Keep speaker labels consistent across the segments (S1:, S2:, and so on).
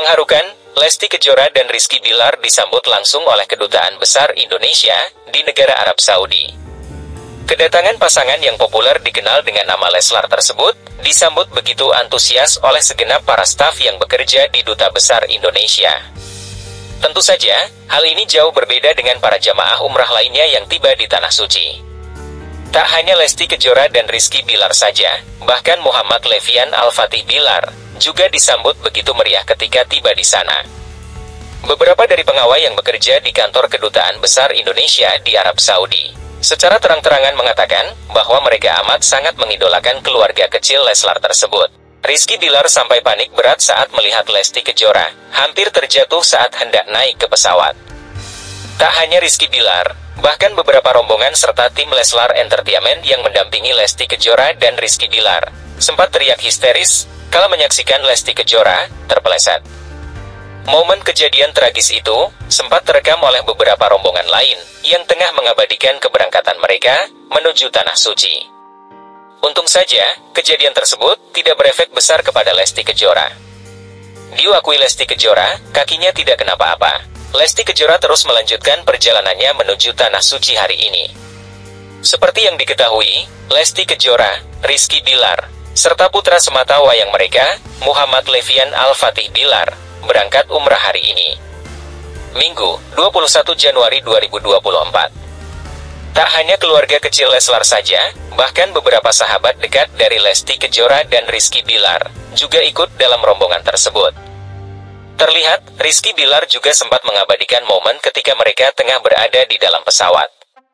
S1: Mengharukan, Lesti Kejora dan Rizky Bilar disambut langsung oleh Kedutaan Besar Indonesia di negara Arab Saudi. Kedatangan pasangan yang populer dikenal dengan nama Leslar tersebut disambut begitu antusias oleh segenap para staf yang bekerja di Duta Besar Indonesia. Tentu saja, hal ini jauh berbeda dengan para jamaah umrah lainnya yang tiba di Tanah Suci. Tak hanya Lesti Kejora dan Rizky Bilar saja, bahkan Muhammad Levian Al-Fatih Bilar juga disambut begitu meriah ketika tiba di sana. Beberapa dari pengawal yang bekerja di kantor Kedutaan Besar Indonesia di Arab Saudi secara terang-terangan mengatakan bahwa mereka amat sangat mengidolakan keluarga kecil Leslar tersebut. Rizky Bilar sampai panik berat saat melihat Lesti Kejora, hampir terjatuh saat hendak naik ke pesawat. Tak hanya Rizky Bilar, bahkan beberapa rombongan serta tim Leslar Entertainment yang mendampingi Lesti Kejora dan Rizky Bilar sempat teriak histeris kala menyaksikan Lesti Kejora terpeleset. Momen kejadian tragis itu sempat terekam oleh beberapa rombongan lain yang tengah mengabadikan keberangkatan mereka menuju Tanah Suci. Untung saja, kejadian tersebut tidak berefek besar kepada Lesti Kejora. Diakui Lesti Kejora, kakinya tidak kenapa-apa. Lesti Kejora terus melanjutkan perjalanannya menuju Tanah Suci hari ini. Seperti yang diketahui, Lesti Kejora, Rizky Bilar, serta putra semata wayang mereka, Muhammad Levian Al-Fatih Bilar, berangkat umrah hari ini. Minggu, 21 Januari 2024. Tak hanya keluarga kecil Leslar saja, bahkan beberapa sahabat dekat dari Lesti Kejora dan Rizky Bilar juga ikut dalam rombongan tersebut. Terlihat, Rizky Bilar juga sempat mengabadikan momen ketika mereka tengah berada di dalam pesawat.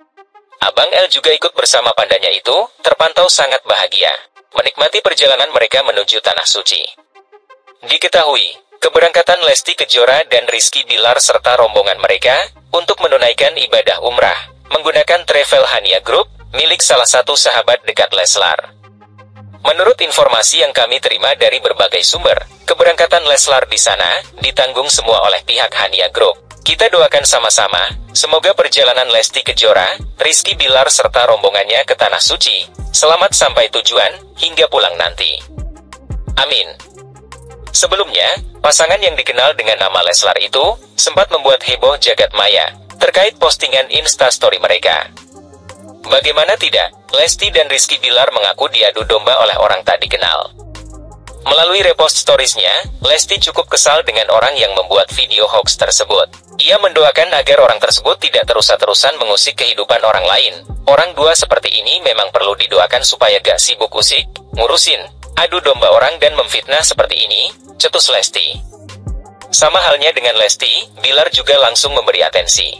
S1: Abang L juga ikut bersama pandanya itu, terpantau sangat bahagia menikmati perjalanan mereka menuju Tanah Suci. Diketahui, keberangkatan Lesti Kejora dan Rizky Bilar serta rombongan mereka untuk menunaikan ibadah umrah menggunakan Travel Hania Group milik salah satu sahabat dekat Leslar. Menurut informasi yang kami terima dari berbagai sumber, keberangkatan Leslar di sana ditanggung semua oleh pihak Hania Group. Kita doakan sama-sama, semoga perjalanan Lesti Kejora, Rizky Bilar serta rombongannya ke Tanah Suci selamat sampai tujuan hingga pulang nanti. Amin. Sebelumnya, pasangan yang dikenal dengan nama Leslar itu sempat membuat heboh jagat maya terkait postingan Instastory mereka. Bagaimana tidak, Lesti dan Rizky Bilar mengaku diadu domba oleh orang tak dikenal. Melalui repost storiesnya, Lesti cukup kesal dengan orang yang membuat video hoax tersebut. Ia mendoakan agar orang tersebut tidak terus-terusan mengusik kehidupan orang lain. Orang dua seperti ini memang perlu didoakan supaya gak sibuk usik, ngurusin, adu domba orang dan memfitnah seperti ini, cetus Lesti. Sama halnya dengan Lesti, Bilar juga langsung memberi atensi.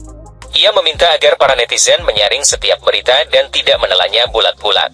S1: Ia meminta agar para netizen menyaring setiap berita dan tidak menelannya bulat-bulat.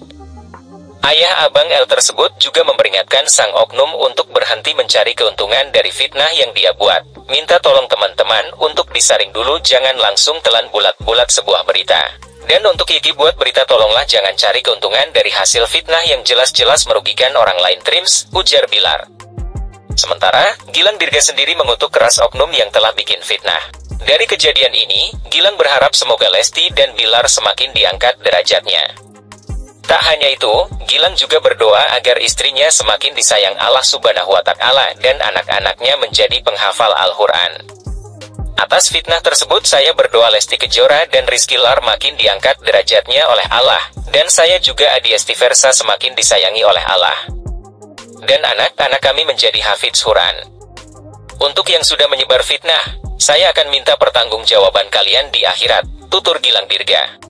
S1: Ayah Abang L tersebut juga memperingatkan sang oknum untuk berhenti mencari keuntungan dari fitnah yang dia buat. Minta tolong teman-teman untuk disaring dulu, jangan langsung telan bulat-bulat sebuah berita. Dan untuk Iki buat berita tolonglah jangan cari keuntungan dari hasil fitnah yang jelas-jelas merugikan orang lain, trims, ujar Bilar. Sementara, Gilang Dirga sendiri mengutuk keras oknum yang telah bikin fitnah. Dari kejadian ini, Gilang berharap semoga Lesti dan Bilar semakin diangkat derajatnya. Tak hanya itu, Gilang juga berdoa agar istrinya semakin disayang Allah Subhanahu wa Ta'ala dan anak-anaknya menjadi penghafal Al-Quran. Atas fitnah tersebut saya berdoa Lesti Kejora dan Rizky Bilar makin diangkat derajatnya oleh Allah, dan saya juga Adiesti Versa semakin disayangi oleh Allah. Dan anak-anak kami menjadi hafidz Quran. Untuk yang sudah menyebar fitnah, saya akan minta pertanggungjawaban kalian di akhirat, tutur Gilang Dirga.